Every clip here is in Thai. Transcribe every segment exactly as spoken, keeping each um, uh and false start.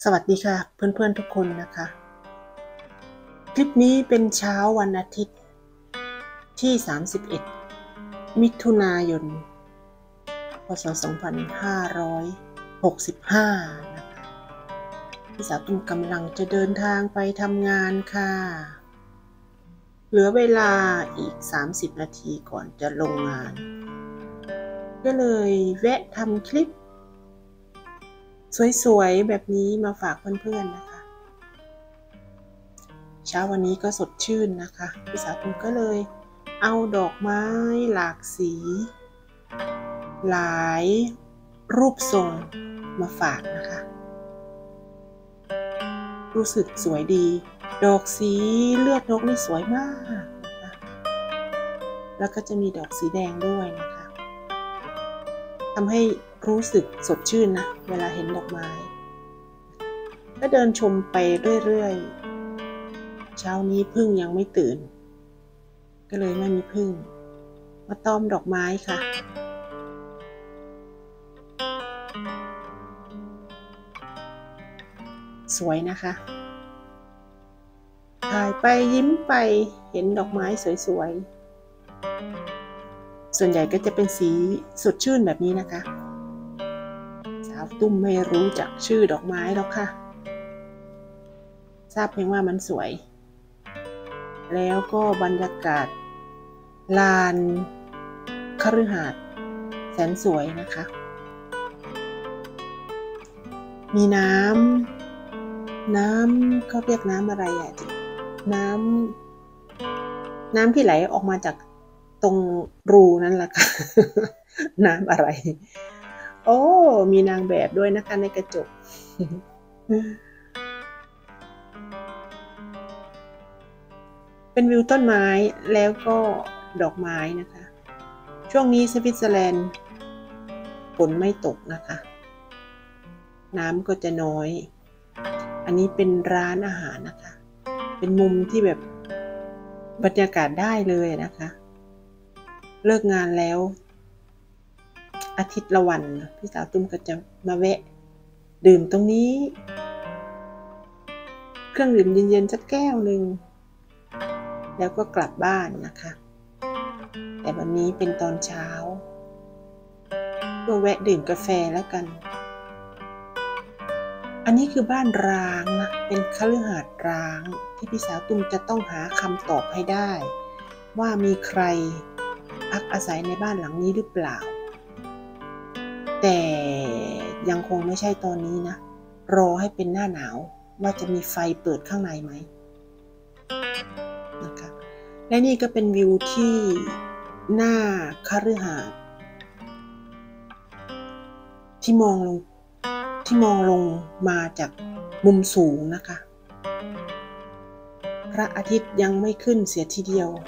สวัสดีค่ะเพื่อนๆทุกคนนะคะคลิปนี้เป็นเช้าวันอาทิตย์ที่สามสิบเอ็ดมิถุนายนพ.ศ. สองพันห้าร้อยหกสิบห้านะคะพี่สาวตุ้มกำลังจะเดินทางไปทำงานค่ะเหลือเวลาอีกสามสิบนาทีก่อนจะลงงานก็เลยแวะทำคลิปสวยๆแบบนี้มาฝากเพื่อนๆนะคะเช้าวันนี้ก็สดชื่นนะคะพี่สาวตุ้มก็เลยเอาดอกไม้หลากสีหลายรูปทรงมาฝากนะคะรู้สึกสวยดีดอกสีเลือดนกนี่สวยมากนะคะแล้วก็จะมีดอกสีแดงด้วยนะคะทำให้รู้สึกสดชื่นนะเวลาเห็นดอกไม้ก็เดินชมไปเรื่อยๆเช้านี้ผึ้งยังไม่ตื่นก็เลยไม่มีผึ้งมาต้อมดอกไม้ค่ะสวยนะคะถ่ายไปยิ้มไปเห็นดอกไม้สวยๆส่วนใหญ่ก็จะเป็นสีสดชื่นแบบนี้นะคะสาวตุ้มไม่รู้จักชื่อดอกไม้หรอกค่ะทราบเพียงว่ามันสวยแล้วก็บรรยากาศลานคฤหาสน์แสนสวยนะคะมีน้ำน้ำเขาเรียกน้ำอะไรอ่ะน้ำน้ำที่ไหลออกมาจากตรงรูนั่นแหละค่ะ น้ำอะไรโอ้มีนางแบบด้วยนะคะในกระจก เป็นวิวต้นไม้แล้วก็ดอกไม้นะคะช่วงนี้สวิตเซอร์แลนด์ฝนไม่ตกนะคะน้ำก็จะน้อยอันนี้เป็นร้านอาหารนะคะเป็นมุมที่แบบบรรยากาศได้เลยนะคะเลิกงานแล้วอาทิตย์ละวันพี่สาวตุ้มก็จะมาแวะดื่มตรงนี้เครื่องดื่มเย็นๆสักแก้วหนึ่งแล้วก็กลับบ้านนะคะแต่วันนี้เป็นตอนเช้าก็แวะดื่มกาแฟแล้วกันอันนี้คือบ้านร้างนะเป็นคฤหาสน์ร้างที่พี่สาวตุ้มจะต้องหาคำตอบให้ได้ว่ามีใครพักอาศัยในบ้านหลังนี้หรือเปล่าแต่ยังคงไม่ใช่ตอนนี้นะรอให้เป็นหน้าหนาวว่าจะมีไฟเปิดข้างในไหมนะคะและนี่ก็เป็นวิวที่หน้าคฤหาสน์ที่มองลงที่มองลงมาจากมุมสูงนะคะพระอาทิตย์ยังไม่ขึ้นเสียทีเดียว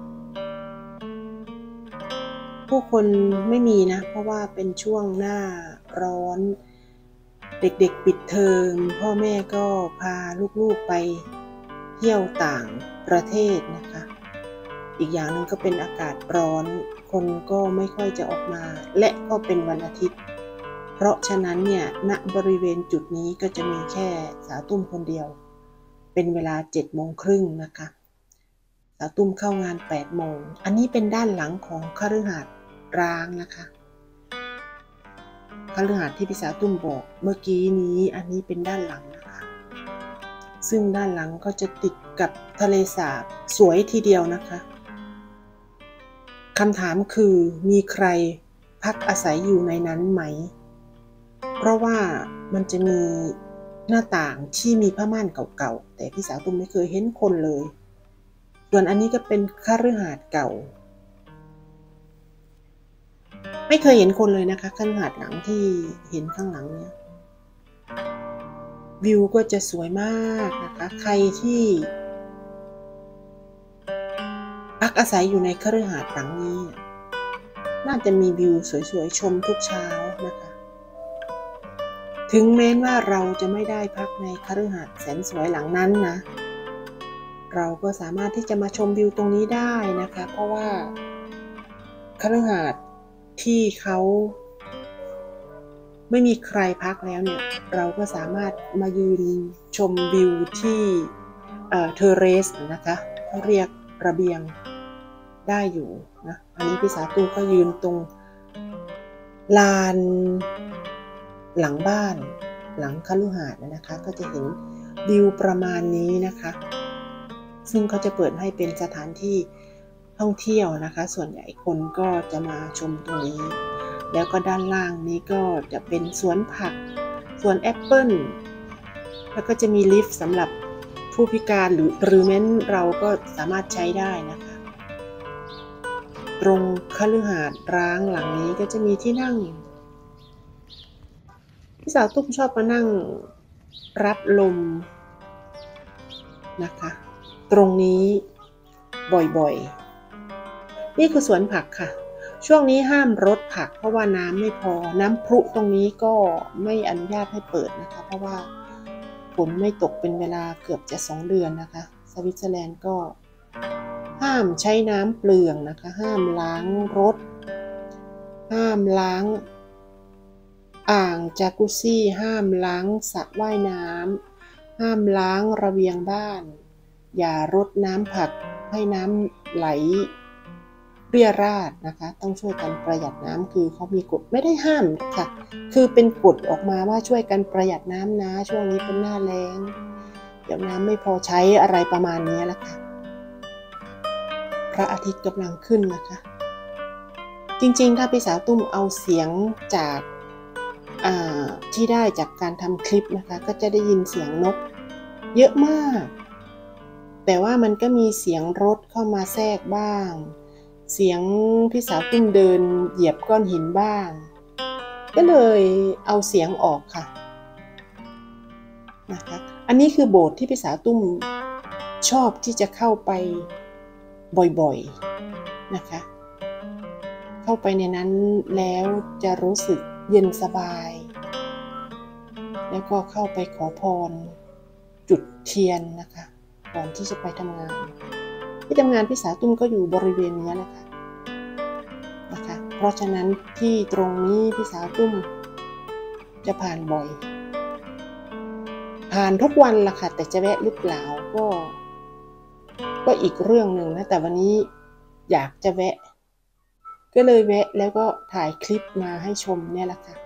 ผู้คนไม่มีนะเพราะว่าเป็นช่วงหน้าร้อนเด็กๆปิดเทอมพ่อแม่ก็พาลูกๆไปเที่ยวต่างประเทศนะคะอีกอย่างหนึ่งก็เป็นอากาศร้อนคนก็ไม่ค่อยจะออกมาและก็เป็นวันอาทิตย์เพราะฉะนั้นเนี่ยณบริเวณจุดนี้ก็จะมีแค่สาวตุ้มคนเดียวเป็นเวลาเจ็ดโมงครึ่งนะคะสาวตุ้มเข้างานแปดโมงอันนี้เป็นด้านหลังของคฤหาสน์ร้างนะคะคฤหาสน์ที่พี่สาวตุ้มบอกเมื่อกี้นี้อันนี้เป็นด้านหลังนะคะซึ่งด้านหลังก็จะติดกับทะเลสาบสวยทีเดียวนะคะคำถามคือมีใครพักอาศัยอยู่ในนั้นไหมเพราะว่ามันจะมีหน้าต่างที่มีผ้าม่านเก่าๆแต่พี่สาวตุ้มไม่เคยเห็นคนเลยส่วนอันนี้ก็เป็นคฤหาสน์เก่าไม่เคยเห็นคนเลยนะคะคฤหาสน์หลังที่เห็นข้างหลังเนี่ยวิวก็จะสวยมากนะคะใครที่พักอาศัยอยู่ในคฤหาสน์หลังนี้น่าจะมีวิวสวยๆชมทุกเช้านะคะถึงแม้ว่าเราจะไม่ได้พักในคฤหาสน์แสนสวยหลังนั้นนะเราก็สามารถที่จะมาชมวิวตรงนี้ได้นะคะเพราะว่าคฤหาสน์ที่เขาไม่มีใครพักแล้วเนี่ยเราก็สามารถมายืนชมวิวที่เอ่อเทอร์เรสนะคะเขาเรียกระเบียงได้อยู่นะอันนี้พี่สาวตุ้มก็ยืนตรงลานหลังบ้านหลังคฤหาสน์นะคะก็จะเห็นวิวประมาณนี้นะคะซึ่งเขาจะเปิดให้เป็นสถานที่ท่องเที่ยวนะคะส่วนใหญ่คนก็จะมาชมตรงนี้แล้วก็ด้านล่างนี้ก็จะเป็นสวนผักสวนแอปเปิ้ลแล้วก็จะมีลิฟต์สำหรับผู้พิการหรือหรือแม้นเราก็สามารถใช้ได้นะคะตรงคฤหาสน์ร้างหลังนี้ก็จะมีที่นั่งพี่สาวตุ้มชอบมานั่งรับลมนะคะตรงนี้บ่อยๆนี่คือสวนผักค่ะช่วงนี้ห้ามรดผักเพราะว่าน้ำไม่พอน้ำพุตรงนี้ก็ไม่อนุญาตให้เปิดนะคะเพราะว่าฝนไม่ตกเป็นเวลาเกือบจะสองเดือนนะคะสวิตเซอร์แลนด์ก็ห้ามใช้น้ำเปลืองนะคะห้ามล้างรถห้ามล้างอ่างจากุซซี่ห้ามล้างสระว่ายน้ำห้ามล้างระเบียงบ้านอย่ารดน้ำผักให้น้ำไหลเรี่ยราดนะคะต้องช่วยกันประหยัดน้ำคือเขามีกฎไม่ได้ห้ามค่ะคือเป็นกฎออกมาว่าช่วยกันประหยัดน้ำนะช่วงนี้เป็นหน้าแล้งเดี๋ยวน้ำไม่พอใช้อะไรประมาณนี้แหละค่ะพระอาทิตย์กำลังขึ้นนะคะจริงๆถ้าพี่สาวตุ้มเอาเสียงจากที่ได้จากการทำคลิปนะคะก็จะได้ยินเสียงนกเยอะมากแต่ว่ามันก็มีเสียงรถเข้ามาแทรกบ้างเสียงพี่สาวตุ้มเดินเหยียบก้อนหินบ้างก็เลยเอาเสียงออกค่ะนะคะอันนี้คือโบสถ์ที่พี่สาวตุ้มชอบที่จะเข้าไปบ่อยๆนะคะเข้าไปในนั้นแล้วจะรู้สึกเย็นสบายแล้วก็เข้าไปขอพรจุดเทียนนะคะก่อนที่จะไปทำงานที่ทำงานพี่สาวตุ้มก็อยู่บริเวณนี้แหละค่ะนะคะเพราะฉะนั้นที่ตรงนี้พี่สาวตุ้มจะผ่านบ่อยผ่านทุกวันละค่ะแต่จะแวะหรือเปล่าก็ก็อีกเรื่องหนึ่งนะแต่วันนี้อยากจะแวะก็เลยแวะแล้วก็ถ่ายคลิปมาให้ชมเนี่ยแหละค่ะ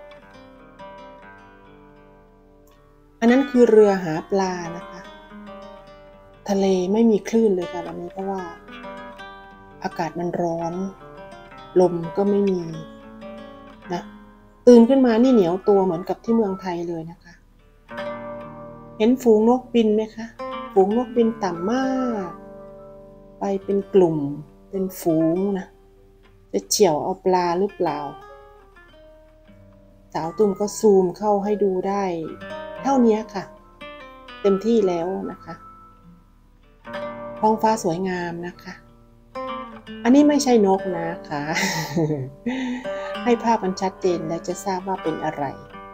อันนั้นคือเรือหาปลานะคะทะเลไม่มีคลื่นเลยค่ะวันนี้เพราะว่าอากาศมันร้อนลมก็ไม่มีนะตื่นขึ้นมานี่เหนียวตัวเหมือนกับที่เมืองไทยเลยนะคะเห็นฝูงนกบินไหมคะฝูงนกบินต่ำมากไปเป็นกลุ่มเป็นฝูงนะจะเฉี่ยวเอาปลาหรือเปล่าสาวตุ้มก็ซูมเข้าให้ดูได้เท่านี้ค่ะเต็มที่แล้วนะคะท้องฟ้าสวยงามนะคะอันนี้ไม่ใช่นกนะคะ ให้ภาพมันชัดเจนแล้วจะทราบว่าเป็นอะไร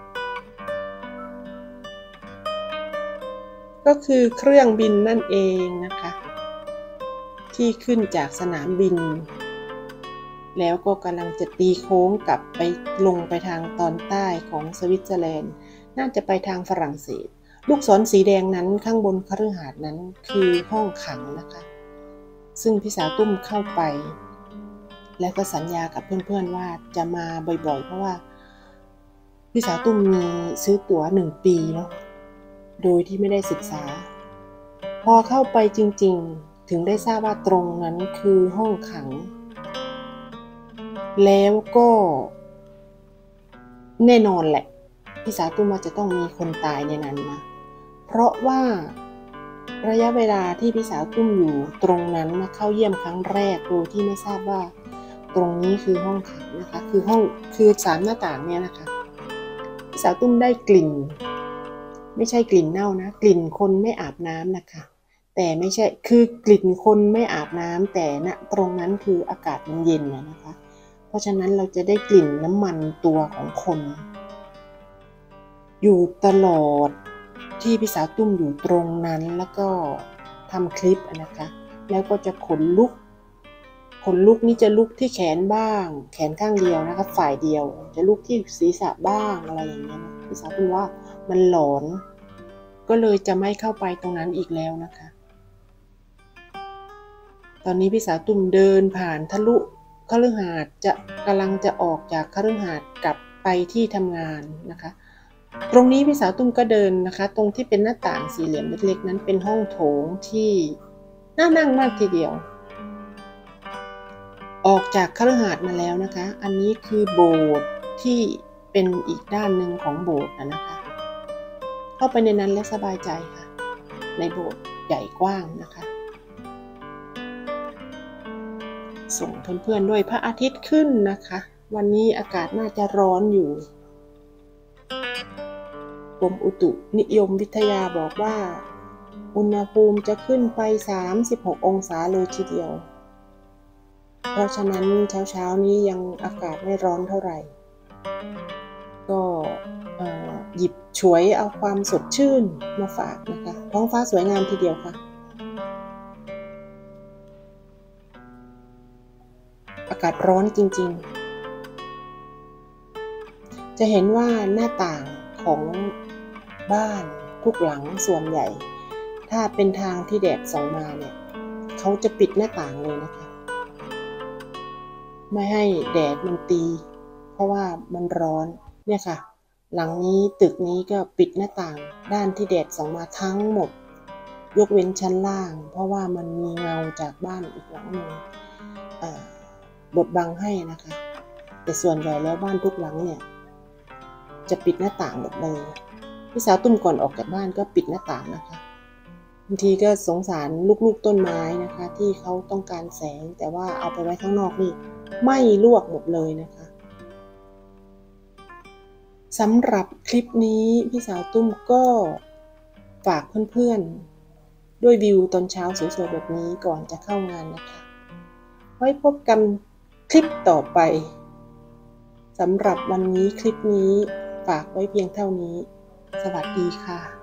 ก็คือเครื่องบินนั่นเองนะคะที่ขึ้นจากสนามบินแล้วก็กำลังจะตีโค้งกลับไปลงไปทางตอนใต้ของสวิตเซอร์แลนด์น่าจะไปทางฝรั่งเศสลูกศรสีแดงนั้นข้างบนคฤหาสน์นั้นคือห้องขังนะคะซึ่งพี่สาวตุ้มเข้าไปแล้วก็สัญญากับเพื่อนๆว่าจะมาบ่อยๆเพราะว่าพี่สาวตุ้มมีซื้อตั๋วหนึ่งปีเนาะโดยที่ไม่ได้ศึกษาพอเข้าไปจริงๆถึงได้ทราบว่าตรงนั้นคือห้องขังแล้วก็แน่นอนแหละพี่สาวตุ้มว่าจะต้องมีคนตายในนั้นนะเพราะว่าระยะเวลาที่พี่สาวตุ้มอยู่ตรงนั้นนะเข้าเยี่ยมครั้งแรกโดยที่ไม่ทราบว่าตรงนี้คือห้องขังนะคะคือห้องคือสามหน้าต่างเนี่ยนะคะพี่สาวตุ้มได้กลิ่นไม่ใช่กลิ่นเน่านะกลิ่นคนไม่อาบน้ำนะคะแต่ไม่ใช่คือกลิ่นคนไม่อาบน้ำแต่ณตรงนั้นคืออากาศมันเย็นนะคะเพราะฉะนั้นเราจะได้กลิ่นน้ำมันตัวของคนอยู่ตลอดที่พี่สาวตุ้มอยู่ตรงนั้นแล้วก็ทำคลิปนะคะแล้วก็จะขนลุกขนลุกนี่จะลุกที่แขนบ้างแขนข้างเดียวนะคะฝ่ายเดียวจะลุกที่ศีรษะบ้างอะไรอย่างเงี้ยนะพี่สาวตุ้มว่ามันหลอนก็เลยจะไม่เข้าไปตรงนั้นอีกแล้วนะคะตอนนี้พี่สาวตุ้มเดินผ่านทะลุคฤหาสน์จะกำลังจะออกจากคฤหาสน์กลับไปที่ทำงานนะคะตรงนี้พี่สาวตุ้มก็เดินนะคะตรงที่เป็นหน้าต่างสี่เหลี่ยมเล็กๆนั้นเป็นห้องโถงที่น่านั่งมากทีเดียวออกจากคฤหาสน์มาแล้วนะคะอันนี้คือโบสถ์ที่เป็นอีกด้านหนึ่งของโบสถ์นะคะเข้าไปในนั้นแล้วสบายใจค่ะในโบสถ์ใหญ่กว้างนะคะส่งเพื่อนๆด้วยพระอาทิตย์ขึ้นนะคะวันนี้อากาศน่าจะร้อนอยู่กรมอุตุนิยมวิทยาบอกว่าอุณหภูมิจะขึ้นไปสามสิบหกองศาเลยทีเดียวเพราะฉะนั้นเช้าๆนี้ยังอากาศไม่ร้อนเท่าไหร่ก็หยิบฉวยเอาความสดชื่นมาฝากนะคะท้องฟ้าสวยงามทีเดียวค่ะอากาศร้อนจริงๆจะเห็นว่าหน้าต่างของบ้านทุกหลังส่วนใหญ่ถ้าเป็นทางที่แดดส่องมาเนี่ยเขาจะปิดหน้าต่างเลยนะคะไม่ให้แดดมันตีเพราะว่ามันร้อนเนี่ยค่ะหลังนี้ตึกนี้ก็ปิดหน้าต่างด้านที่แดดส่องมาทั้งหมดยกเว้นชั้นล่างเพราะว่ามันมีเงาจากบ้านอีกหลังหนึ่งบดบังให้นะคะแต่ส่วนใหญ่แล้วบ้านทุกหลังเนี่ยจะปิดหน้าต่างหมดเลยพี่สาวตุ้มก่อนออกจากบ้านก็ปิดหน้าต่างนะคะบางทีก็สงสารลูกๆต้นไม้นะคะที่เขาต้องการแสงแต่ว่าเอาไปไว้ข้างนอกนี่ไม่ลวกหมดเลยนะคะสำหรับคลิปนี้พี่สาวตุ้มก็ฝากเพื่อนๆด้วยวิวตอนเช้าสวยๆแบบนี้ก่อนจะเข้างานนะคะไว้พบกันคลิปต่อไปสำหรับวันนี้คลิปนี้ฝากไว้เพียงเท่านี้สวัสดีค่ะ